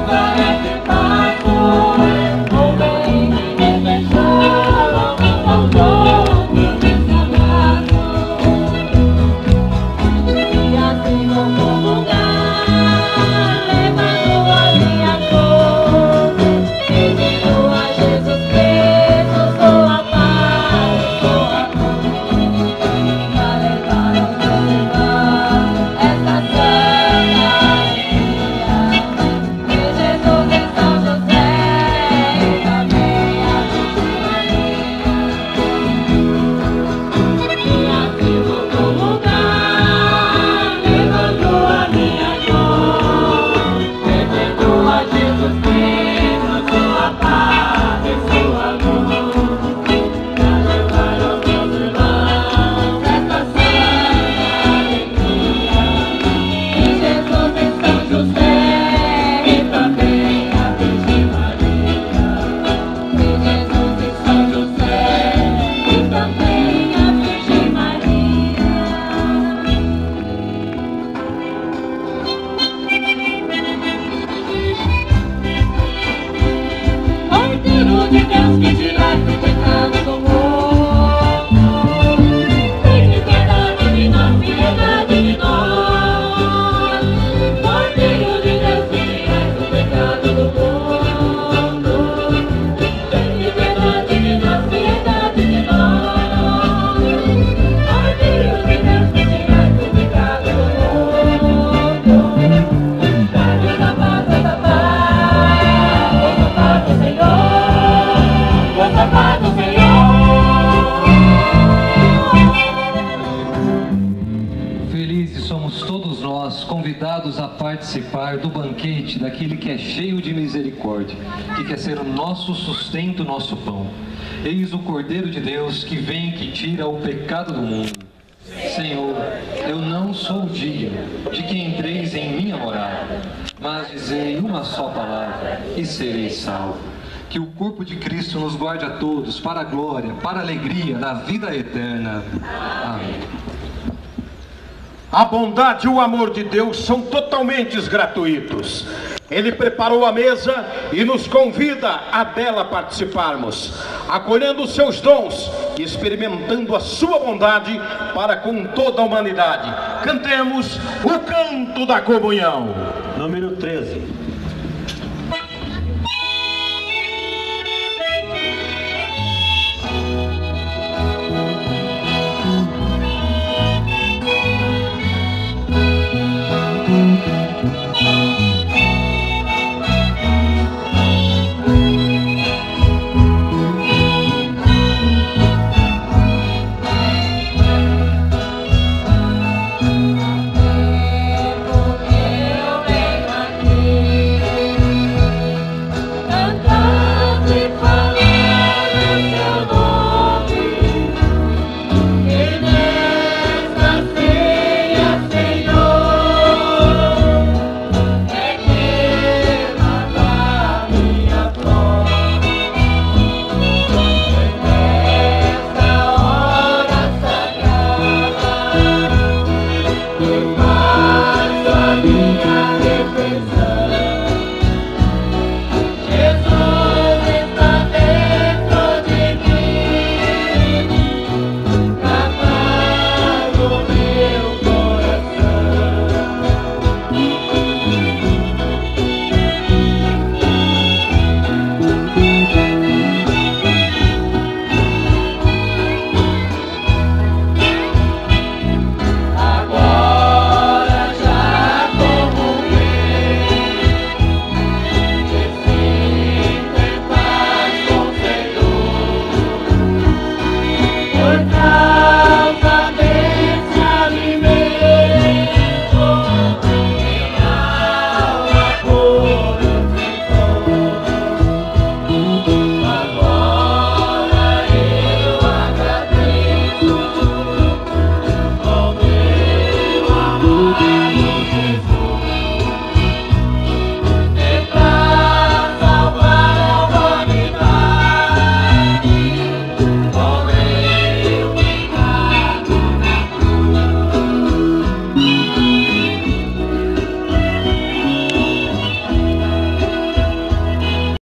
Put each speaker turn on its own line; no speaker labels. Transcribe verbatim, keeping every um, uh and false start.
Convidados a participar do banquete daquele que é cheio de misericórdia, que quer ser o nosso sustento, nosso pão. Eis o Cordeiro de Deus que vem e que tira o pecado do mundo. Senhor, eu não sou digno de que entreis em minha morada, mas dizei uma só palavra e serei salvo. Que o corpo de Cristo nos guarde a todos para a glória, para a alegria da vida eterna. Amém.
A bondade e o amor de Deus são totalmente gratuitos. Ele preparou a mesa e nos convida a dela participarmos, acolhendo os seus dons e experimentando a sua bondade para com toda a humanidade. Cantemos o canto da comunhão.
Número treze.